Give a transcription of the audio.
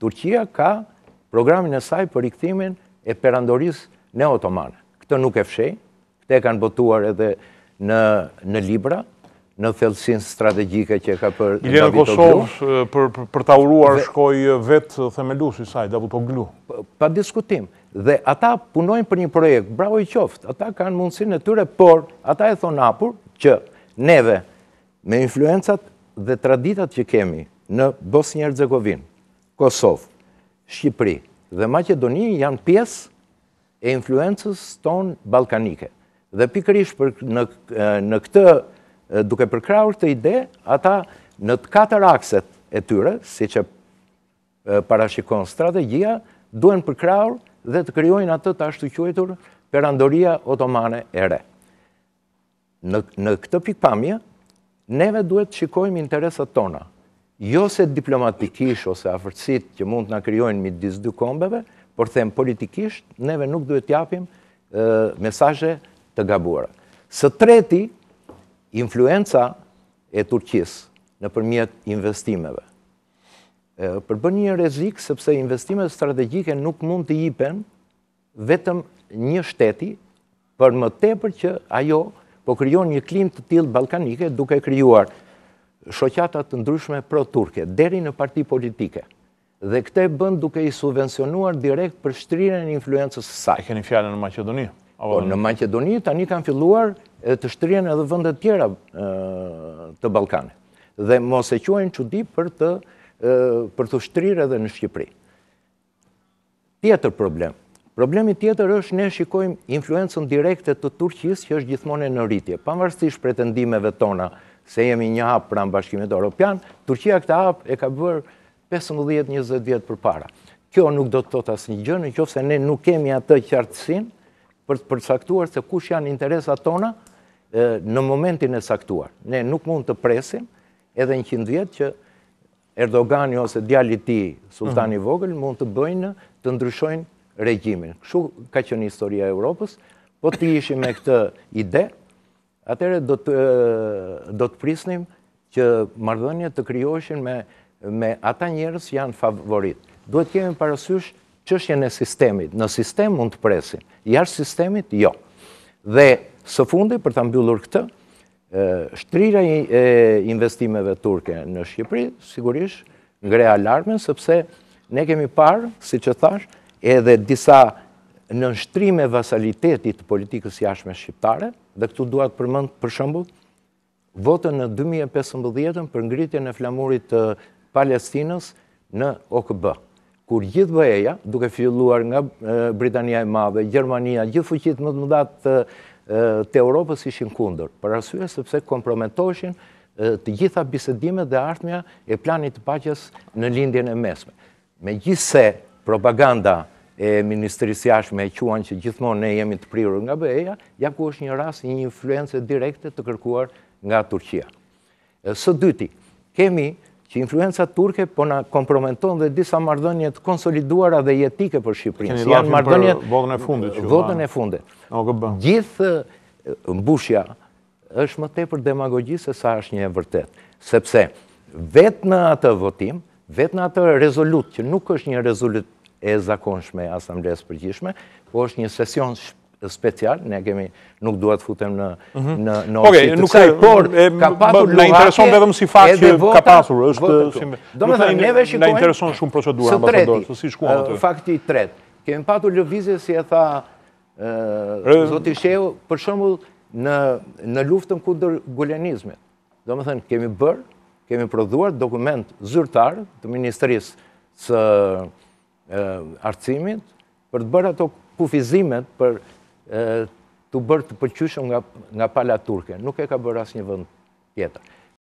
Turqia ka programin e saj për rikthimin e perandorisë neo-otomane. Këtë nuk e fshej, këtë e kanë botuar edhe në libra, në thellësinë strategjike që ka për Davutoglu. Kosovë për ta uruar shkoi vetë themeluesi i saj, Davutoglu. Pa diskutim. Dhe ata punojnë për një projekt, bravo i qoftë, ata kanë mundësinë e tyre, por ata e thonë hapur që neve, me influencat dhe traditat që kemi në Bosnjë-Hercegovinë, Kosovë, Shqipëri dhe Maqedoni janë pjesë e influencës tonë ballkanike. Dhe pikërisht në këtë, duke përkrahur këtë ide, ata në të 4 akset e tyre, siç e parashikon strategjia, duhen përkrahur dhe të krijojnë atë të ashtu quajtur perandoria otomane e re. Në këtë pikpamje, neve duhet të shikojmë interesat tona, jo se diplomatikisht ose afërsitë që mund të na krijojnë midis dy kombeve, por them politikisht, neve nuk duhet t'japim mesazhe të gabuara. Së treti, influenca e Turqisë nëpërmjet investimeve. Përbën një rrezik sepse investimet strategjike nuk mund të jipen vetëm një shteti, për më tepër që ajo po krijon një klimë të tillë ballkanike duke krijuar shoqata të ndryshme pro-turke deri në parti politike. Dhe këtë e bën duke i subvencionuar direkt për shtrirjen e influencës së saj. E keni fjalën në Maqedoni? Po, në Maqedoni tani kanë filluar të shtrihen edhe vende tjera të Ballkanit. Dhe mos e quajnë çudi për të shtrirë edhe në Shqipëri. Tjetër problem. Problemi tjetër është ne shikojmë influencën direkte të Turqisë që është gjithmonë në rritje. Pavarësisht pretendimeve tona se jemi një hap pranë Bashkimit Evropian, Turqia këtë hap e ka bërë 15-20 vjet përpara. Kjo nuk do të thotë asnjë gjë nëse ne nuk kemi atë qartësinë për të përcaktuar se kush janë interesat tona në momentin e saktuar. Ne nuk mund të presim edhe 100 vjet që Erdogani ose djali i tij, Sultani i Vogël, mund të bëjnë të ndryshojnë regjimin. Kështu ka qenë historia e Europës, po të ishim me këtë ide, atëherë do të prisnim që marrëdhëniet të krijoheshin me ata njerëz që janë favorit. Duhet kemi parasysh çështjen e sistemit. Në sistem mund të presim, jashtë sistemit jo. Dhe së fundi, për ta mbyllur këtë, shtrirja e investimeve turke në Shqipëri sigurisht ngre alarmin, sepse ne kemi parë, siç e thash, edhe disa nënshtrime vasaliteti të politikës jashtme shqiptare, dhe këtu dua të përmend për shembull votën në 2015 për ngritjen e flamurit të Palestinës në OKB, kur gjithë BE-ja, duke filluar nga Britania e Madhe, Gjermania, gjithë fuqitë më të mëdha të Europës ishin kundër, për arsye sepse komprometoheshin të gjitha bisedimet dhe ardhmja e planit të paqes në lindjen e mesme. Megjithse propaganda e Ministrisë Jashtme e quan që gjithmonë ne jemi të prirur nga BE-ja, ja ku është një rast një influencë direkte të kërkuar nga Turqia. Së dyti, kemi që influenca turke po na komprometon dhe disa marrëdhënie të konsoliduara dhe jetike për Shqipërinë. Keni janë marrëdhëniet votën e fundit. Votën e fundit. Gjithë mbushja është më tepër demagogji se sa është një e vërtet, sepse vetë në atë votim, vetë në atë rezolut, që nuk është një rezolut e zakonshme e Asamblesë Përgjithshme, po është një sesion special, ne kemi, nuk duhet futem në opsit të saj, por ka patur na intereson vetëm si fakt që ka pasur, është neve shikojmë. Na intereson shumë procedura ambasador, se si shkuan aty. Fakti i tretë, kemi patur lëvizje si e tha zoti Shehu, për shembull në luftën kundër gulenizmit. Domethënë kemi prodhuar dokument zyrtar të Ministrisë së Arsimit për të bërë ato kufizimet për të bërë të pëlqyeshëm nga pala turke. Nuk e ka bërë asnjë vend tjetër.